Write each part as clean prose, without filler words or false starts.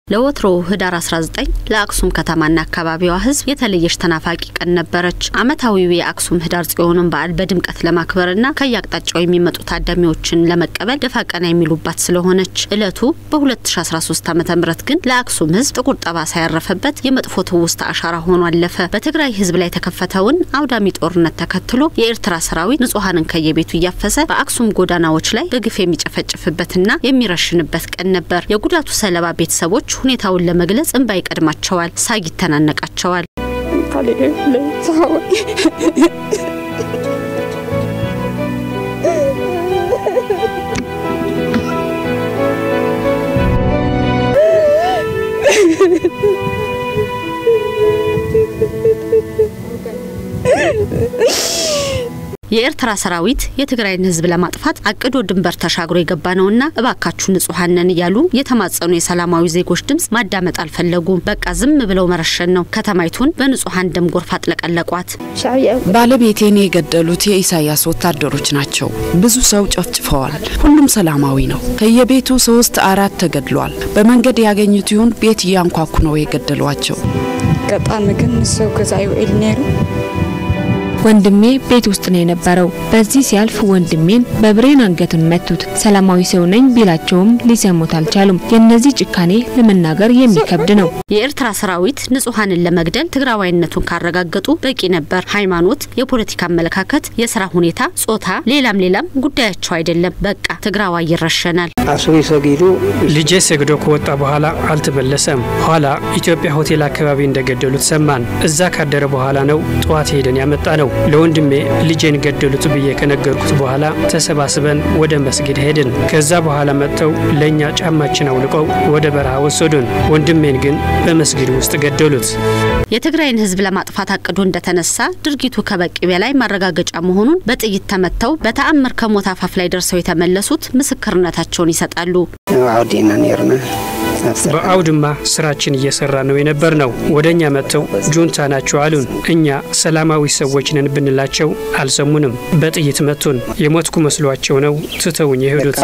ለወትሮ ህዳር 19 ለአክሱም ከተማና አካባቢዋ ህዝብ የተለየሽ ተናፋቂ ቀን ነበረች። አመታዊው የአክሱም ህዳር ጽዮንን በዓል በድምቀት ለማክበርና ከያቅጣጫው የሚመጡ ታዳሚዎችን ለመቀበል ደፋቀና የሚሉባት ስለሆነች እለቱ በ2013 ዓ.ም ግን ለአክሱም ህዝብ ጥቁር ጠባሳ ያረፈበት የመጥፎ ትውስታ አሻራ ሆኖ አለፈ። በትግራይ ህዝብ ላይ ተከፈተውን አውዳሚ ጦርነት ተከትሎ የኤርትራ ሰራዊት ንጹሃንን ከየቤቱ ያፈሰ በአክሱም ጎዳናዎች ላይ በግፍ የሚጨፈጭፍበትና የሚረሽንበት ቀን ነበር። የጉዳቱ ሰለባ ቤተሰቦች ሁኔታውን ለመግለጽ እንባ ይቀድማቸዋል፣ ሳግ ይተናነቃቸዋል። የኤርትራ ሰራዊት የትግራይን ህዝብ ለማጥፋት አቅዶ ድንበር ተሻግሮ የገባነውና እባካችሁ ንጹሃንን ያሉ የተማጸኑ የሰላማዊ ዜጎች ድምጽ ማዳመጥ አልፈለጉም። በቃ ዝም ብለው መረሸን ነው። ከተማይቱን በንጹሃን ደም ጎርፍ አጥለቀለቋት። ባለቤቴን የገደሉት የኢሳያስ ወታደሮች ናቸው። ብዙ ሰው ጨፍጭፈዋል። ሁሉም ሰላማዊ ነው። ከየቤቱ 3-4 ተገድሏል። በመንገድ ያገኙት ይሁን ቤት ያንኳኩ ነው የገደሏቸው። ቀጣም ግን ሰው ከዛዩ ኤልኔሩ ወንድሜ ቤት ውስጥ ነው የነበረው። በዚህ ሲያልፍ ወንድሜን በብሬን አንገቱን መቱት። ሰላማዊ ሰው ነኝ ቢላቸውም ሊሰሙት አልቻሉም። የነዚህ ጭካኔ ለመናገር የሚከብድ ነው። የኤርትራ ሰራዊት ንጹሃንን ለመግደል ትግራዋይነቱን ካረጋገጡ በቂ ነበር። ሃይማኖት፣ የፖለቲካ አመለካከት፣ የሥራ ሁኔታ፣ ጾታ፣ ሌላም ጉዳያቸው አይደለም። በቃ ትግራዋይ ይረሸናል። አሱሪ ሰጊዱ ልጄ ሰግዶ ከወጣ በኋላ አልተመለሰም። ኋላ ኢትዮጵያ ሆቴል አካባቢ እንደገደሉት ሰማን። እዛ ካደረ በኋላ ነው ጧት ሄደን ያመጣነው። ለወንድሜ ልጄን ገደሉት ብዬ ከነገርኩት በኋላ ተሰባስበን ወደ መስጊድ ሄድን። ከዛ በኋላ መጥተው ለኛ ጫማችን አውልቀው ወደ በረሃ ወሰዱን። ወንድሜን ግን በመስጊድ ውስጥ ገደሉት። የትግራይን ህዝብ ለማጥፋት አቅዶ እንደተነሳ ድርጊቱ ከበቂ በላይ ማረጋገጫ መሆኑን በጥይት ተመተው በተአምር ከሞት አፋፍ ላይ ደርሰው የተመለሱት ምስክርነታቸውን ይሰጣሉ። አውዲና ነርና በአውድማ ስራችን እየሰራ ነው የነበርነው። ወደኛ መጥተው ጁንታ ናቸው አሉን። እኛ ሰላማዊ ሰዎች ነን ብንላቸው አልሰሙንም። በጥይት መቱን። የሞትኩ መስሏቸው ነው ትተውኝ የሄዱት።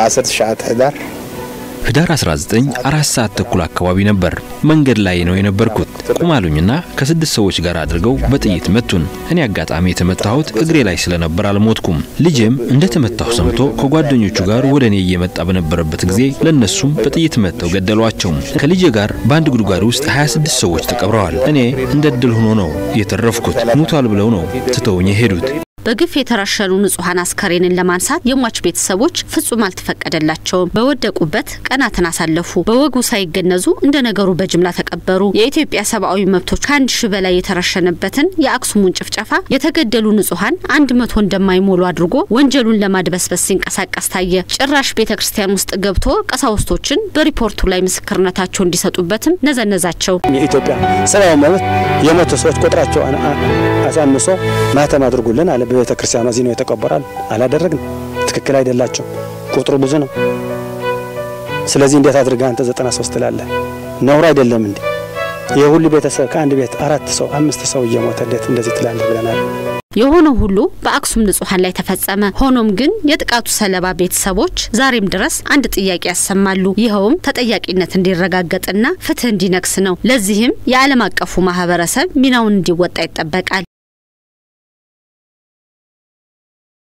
ህዳር 19 4 ሰዓት ተኩል አካባቢ ነበር። መንገድ ላይ ነው የነበርኩት። ቁማሉኝና ከ6 ሰዎች ጋር አድርገው በጥይት መቱን። እኔ አጋጣሚ የተመታሁት እግሬ ላይ ስለነበር አልሞትኩም። ልጄም እንደተመታሁ ሰምቶ ከጓደኞቹ ጋር ወደኔ እየመጣ በነበረበት ጊዜ ለነሱም በጥይት መተው ገደሏቸው። ከልጄ ጋር በአንድ ጉድጓድ ውስጥ 26 ሰዎች ተቀብረዋል። እኔ እንደድል ሆኖ ነው የተረፍኩት። ሙቷል ብለው ነው ትተውኝ የሄዱት። በግፍ የተረሸኑ ንጹሃን አስከሬንን ለማንሳት የሟች ቤተሰቦች ፍጹም አልተፈቀደላቸውም። በወደቁበት ቀናትን አሳለፉ። በወጉ ሳይገነዙ እንደ ነገሩ በጅምላ ተቀበሩ። የኢትዮጵያ ሰብአዊ መብቶች ከ1000 በላይ የተረሸነበትን የአክሱሙን ጭፍጨፋ የተገደሉ ንጹሃን 100 እንደማይሞሉ አድርጎ ወንጀሉን ለማድበስበስ ሲንቀሳቀስ ታየ። ጭራሽ ቤተክርስቲያን ውስጥ ገብቶ ቀሳውስቶችን በሪፖርቱ ላይ ምስክርነታቸው እንዲሰጡበትም ነዘነዛቸው። የኢትዮጵያ ሰብአዊ መብት የሞቱ ሰዎች ቁጥራቸው አሳንሶ ማተም አድርጉልን አለ። በቤተክርስቲያኗ ዚኖ የተቀበራል አላደረግን። ትክክል አይደላቸው። ቁጥሩ ብዙ ነው። ስለዚህ እንዴት አድርጋ አንተ 93 ትላለህ? ነውር አይደለም እንዴ? የሁሉ ቤተሰብ ከአንድ ቤት 4 ሰው 5 ሰው እየሞተ እንዴት እንደዚህ ትላለህ ብለናል። የሆነው ሁሉ በአክሱም ንጹሃን ላይ ተፈጸመ። ሆኖም ግን የጥቃቱ ሰለባ ቤተሰቦች ዛሬም ድረስ አንድ ጥያቄ ያሰማሉ። ይኸውም ተጠያቂነት እንዲረጋገጥና ፍትህ እንዲነክስ ነው። ለዚህም የዓለም አቀፉ ማህበረሰብ ሚናውን እንዲወጣ ይጠበቃል።